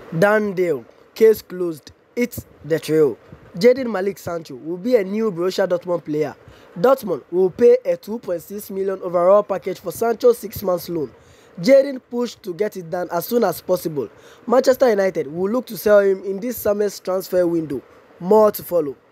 Done deal. Case closed. It's the trail. Jadon Sancho will be a new Borussia Dortmund player. Dortmund will pay a 2.6 million overall package for Sancho's 6-month loan. Jadon pushed to get it done as soon as possible. Manchester United will look to sell him in this summer's transfer window. More to follow.